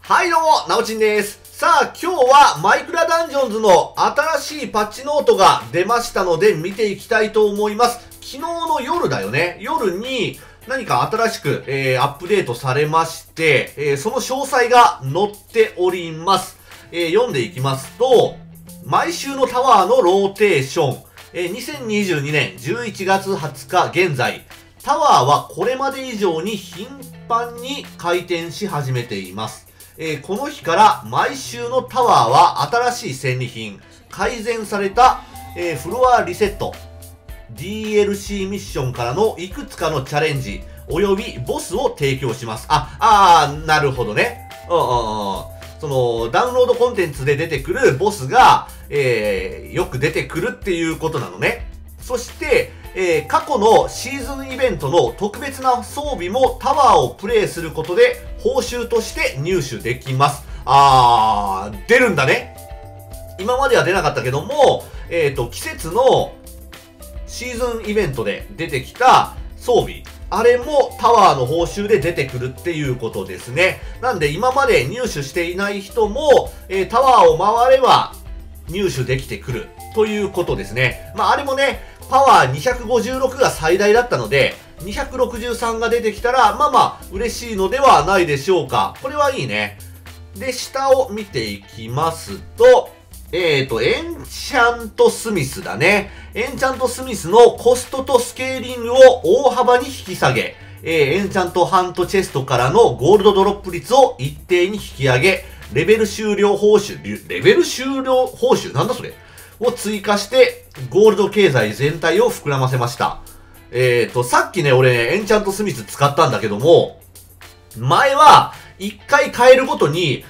はいどうも、なおちんです。さあ、今日はマイクラダンジョンズの新しいパッチノートが出ましたので見ていきたいと思います。昨日の夜だよね。夜に何か新しく、アップデートされまして、その詳細が載っております。読んでいきますと、毎週のタワーのローテーション、2022年11月20日現在、タワーはこれまで以上に頻繁に回転し始めています。この日から毎週のタワーは新しい戦利品、改善された、フロアリセット、DLC ミッションからのいくつかのチャレンジ、およびボスを提供します。なるほどね。その、ダウンロードコンテンツで出てくるボスが、よく出てくるっていうことなのね。そして、過去のシーズンイベントの特別な装備もタワーをプレイすることで報酬として入手できます。出るんだね。今までは出なかったけども、季節のシーズンイベントで出てきた装備、あれもタワーの報酬で出てくるっていうことですね。なんで今まで入手していない人も、タワーを回れば入手できてくるということですね。あれもね、パワー256が最大だったので、263が出てきたら、嬉しいのではないでしょうか。これはいいね。で、下を見ていきますと、エンチャントスミスだね。エンチャントスミスのコストとスケーリングを大幅に引き下げ、エンチャントハントチェストからのゴールドドロップ率を一定に引き上げ、レベル終了報酬なんだそれを追加して、ゴールド経済全体を膨らませました。さっきね、俺、エンチャントスミス使ったんだけども、前は、1回変えるごとに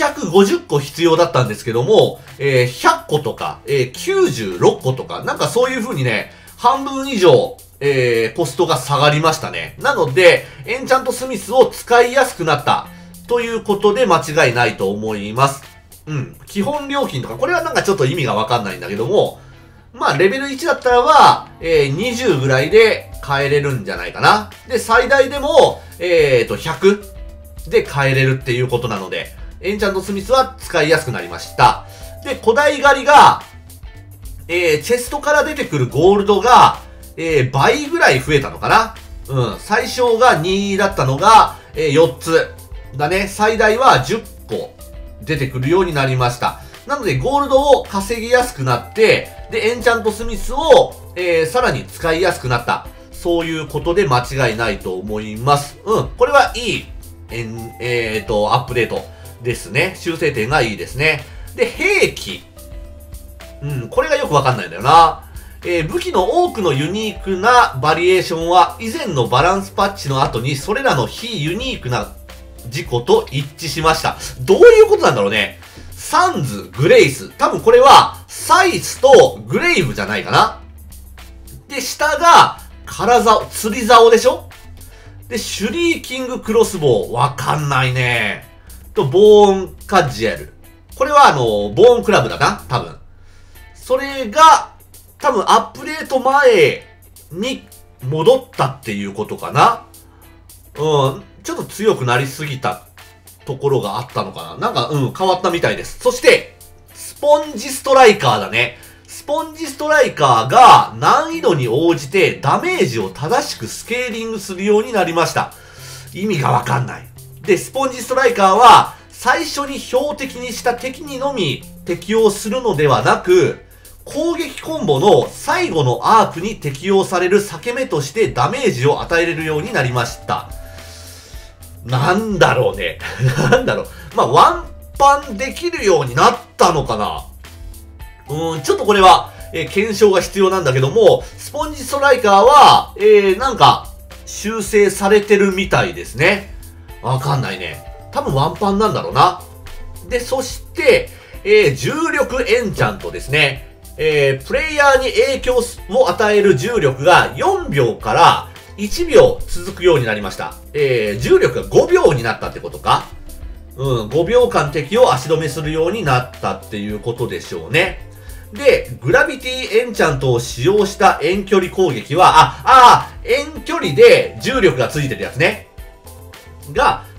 250個必要だったんですけども、100個とか、96個とか、なんかそういう風にね、半分以上、コストが下がりましたね。なので、エンチャントスミスを使いやすくなった、ということで間違いないと思います。基本料金とか、これはなんかちょっと意味がわかんないんだけども、レベル1だったらば、20ぐらいで買えれるんじゃないかな。で、最大でも、100で買えれるっていうことなので、エンチャントスミスは使いやすくなりました。で、古代狩りが、チェストから出てくるゴールドが、倍ぐらい増えたのかな。最小が2だったのが、4つ。だね。最大は10個出てくるようになりました。なので、ゴールドを稼ぎやすくなって、で、エンチャントスミスを、さらに使いやすくなった。そういうことで間違いないと思います。これはいい、アップデートですね。修正点がいいですね。で、兵器。これがよくわかんないんだよな。武器の多くのユニークなバリエーションは、以前のバランスパッチの後に、それらの非ユニークな事故と一致しました。どういうことなんだろうね。サンズ、グレイス。多分これは、サイスとグレイブじゃないかな。で、下が、釣り竿でしょ。で、シュリーキングクロスボウ。わかんないね。と、ボーンカジュアル。これはボーンクラブだな。多分。それが、多分アップデート前に戻ったっていうことかな。ちょっと強くなりすぎたところがあったのかな。なんか、変わったみたいです。そして、スポンジストライカーだね。スポンジストライカーが難易度に応じてダメージを正しくスケーリングするようになりました。意味がわかんない。で、スポンジストライカーは最初に標的にした敵にのみ適用するのではなく、攻撃コンボの最後のアークに適用される裂け目としてダメージを与えれるようになりました。なんだろうね。なんだろう。ワンパンできるようになったのかな。ちょっとこれは、検証が必要なんだけども、スポンジストライカーは、なんか、修正されてるみたいですね。わかんないね。多分ワンパンなんだろうな。で、そして、重力エンチャントですね。プレイヤーに影響を与える重力が4秒から1秒続くようになりました。重力が5秒になったってことか。5秒間敵を足止めするようになったっていうことでしょうね。で、グラビティエンチャントを使用した遠距離攻撃は、遠距離で重力がついてるやつね。が、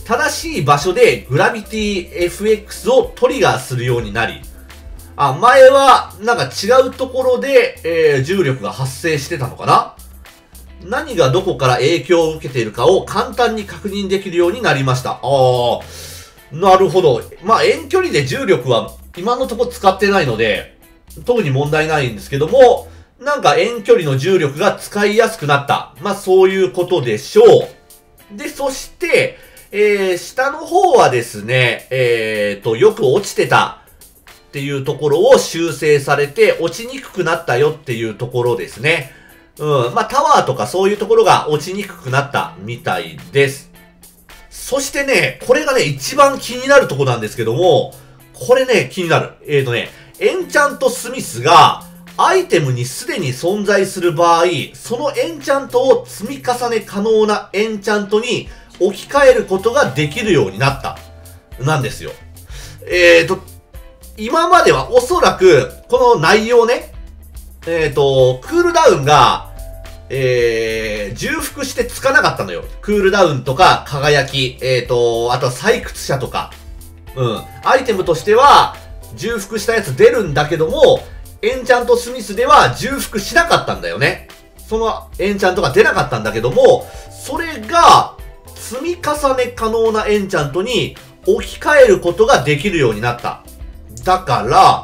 正しい場所でグラビティ FX をトリガーするようになり、前はなんか違うところで、重力が発生してたのかな。何がどこから影響を受けているかを簡単に確認できるようになりました。なるほど。遠距離で重力は今のところ使ってないので、特に問題ないんですけども、なんか遠距離の重力が使いやすくなった。そういうことでしょう。で、そして、下の方はですね、よく落ちてたっていうところを修正されて、落ちにくくなったよっていうところですね。タワーとかそういうところが落ちにくくなったみたいです。そしてね、これがね、一番気になるところなんですけども、これね、気になる。エンチャントスミスが、アイテムにすでに存在する場合、そのエンチャントを積み重ね可能なエンチャントに置き換えることができるようになった。なんですよ。今まではおそらく、この内容ね、クールダウンが、重複してつかなかったのよ。クールダウンとか、輝き、あとは採掘者とか。アイテムとしては、重複したやつ出るんだけども、エンチャントスミスでは重複しなかったんだよね。そのエンチャントが出なかったんだけども、それが、積み重ね可能なエンチャントに置き換えることができるようになった。だから、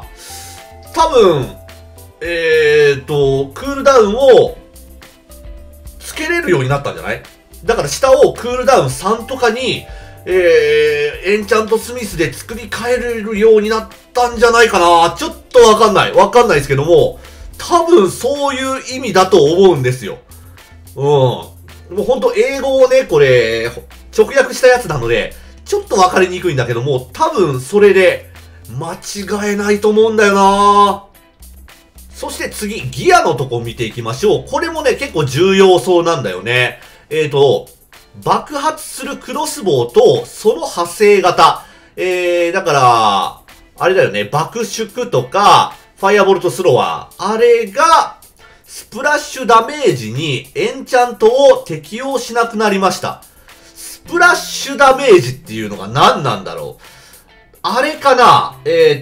多分、クールダウンをつけれるようになったんじゃない？だから下をクールダウン3とかに、エンチャントスミスで作り変えれるようになったんじゃないかな。ちょっとわかんない。わかんないですけども、多分そういう意味だと思うんですよ。もうほんと英語をね、これ、直訳したやつなので、ちょっとわかりにくいんだけども、多分それで、間違えないと思うんだよな。そして次、ギアのとこ見ていきましょう。これもね、結構重要そうなんだよね。爆発するクロスボウと、その派生型。だから、あれだよね、爆縮とか、ファイアボルトスロワー。あれが、スプラッシュダメージにエンチャントを適用しなくなりました。スプラッシュダメージっていうのが何なんだろう。あれかな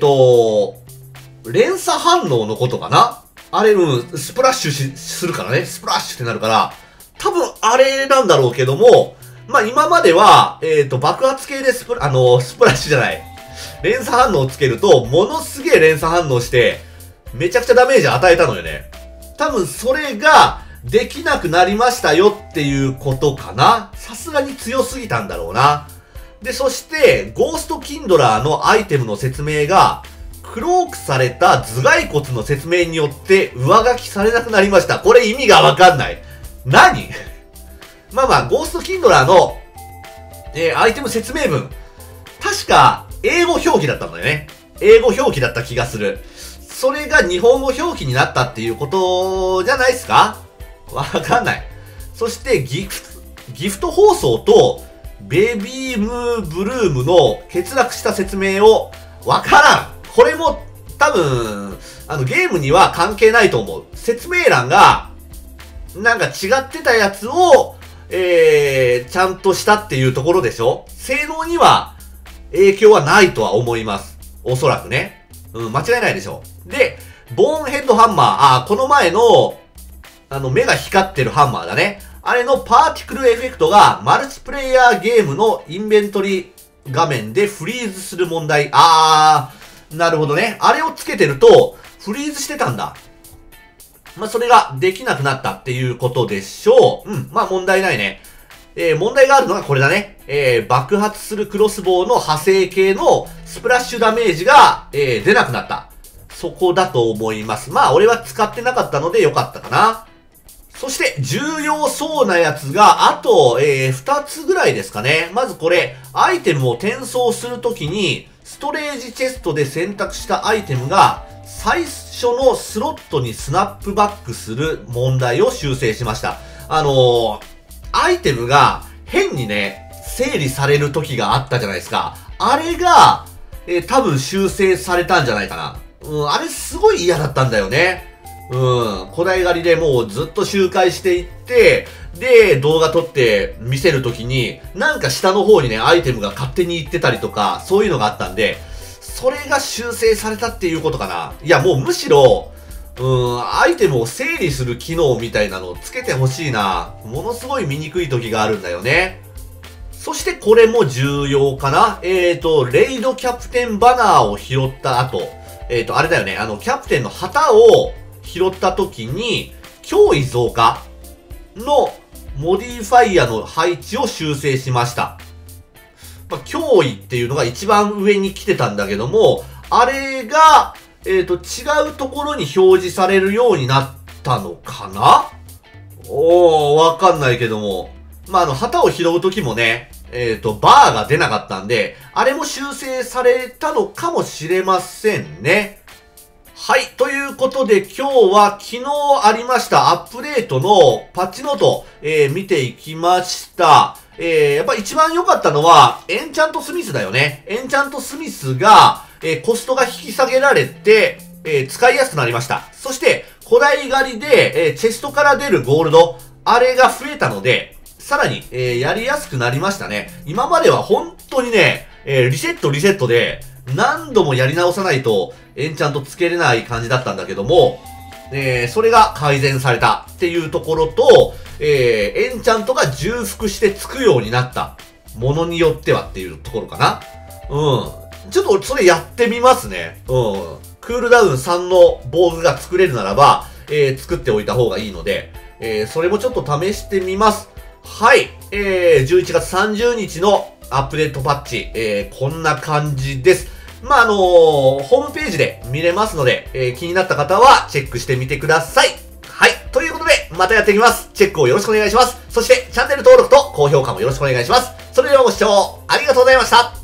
連鎖反応のことかなあれ、スプラッシュするからね。スプラッシュってなるから、多分あれなんだろうけども、今までは、爆発系でスプラッシュじゃない。連鎖反応をつけると、ものすげえ連鎖反応して、めちゃくちゃダメージ与えたのよね。多分それが、できなくなりましたよっていうことかな。さすがに強すぎたんだろうな。で、そして、ゴーストキンドラーのアイテムの説明が、クロークされた頭蓋骨の説明によって上書きされなくなりました。これ意味がわかんない。何ゴーストキンドラーの、アイテム説明文。確か、英語表記だったんだよね。英語表記だった気がする。それが日本語表記になったっていうことじゃないですか？わかんない。そして、ギフト包装と、ベビームーブルームの欠落した説明を、わからん。これも、多分、ゲームには関係ないと思う。説明欄が、なんか違ってたやつを、ちゃんとしたっていうところでしょ？性能には影響はないとは思います。おそらくね。間違いないでしょ。で、ボーンヘッドハンマー、この前の、目が光ってるハンマーだね。あれのパーティクルエフェクトが、マルチプレイヤーゲームのインベントリー画面でフリーズする問題。なるほどね。あれをつけてると、フリーズしてたんだ。それができなくなったっていうことでしょう。問題ないね。問題があるのがこれだね。爆発するクロスボウの派生系のスプラッシュダメージが、出なくなった。そこだと思います。俺は使ってなかったのでよかったかな。そして、重要そうなやつが、あと、2つぐらいですかね。まずこれ、アイテムを転送するときに、ストレージチェストで選択したアイテムが、最初のスロットにスナップバックする問題を修正しました。アイテムが変にね、整理される時があったじゃないですか。あれが、多分修正されたんじゃないかな。あれすごい嫌だったんだよね。古代狩りでもうずっと周回していって、 で、動画撮って見せるときに、なんか下の方にね、アイテムが勝手に行ってたりとか、そういうのがあったんで、それが修正されたっていうことかな。いや、もうむしろ、アイテムを整理する機能みたいなのをつけてほしいな。ものすごい見にくい時があるんだよね。そしてこれも重要かな。レイドキャプテンバナーを拾った後、あれだよね。キャプテンの旗を拾った時に、脅威増加のモディファイアの配置を修正しました。まあ、脅威っていうのが一番上に来てたんだけども、あれが、違うところに表示されるようになったのかな？わかんないけども。まあ、旗を拾うときもね、バーが出なかったんで、あれも修正されたのかもしれませんね。はい。ということで今日は昨日ありましたアップデートのパッチノート、見ていきました。やっぱ一番良かったのはエンチャントスミスだよね。エンチャントスミスが、コストが引き下げられて、使いやすくなりました。そして、古代狩りで、チェストから出るゴールド、あれが増えたので、さらに、やりやすくなりましたね。今までは本当にね、リセットで、何度もやり直さないと、エンチャントつけれない感じだったんだけども、それが改善されたっていうところと、エンチャントが重複してつくようになった。ものによってはっていうところかな。ちょっとそれやってみますね。クールダウン3の防具が作れるならば、作っておいた方がいいので、それもちょっと試してみます。はい。11月30日のアップデートパッチ、こんな感じです。まあ、ホームページで見れますので、気になった方はチェックしてみてください。はい。ということで、またやっていきます。チェックをよろしくお願いします。そして、チャンネル登録と高評価もよろしくお願いします。それではご視聴ありがとうございました。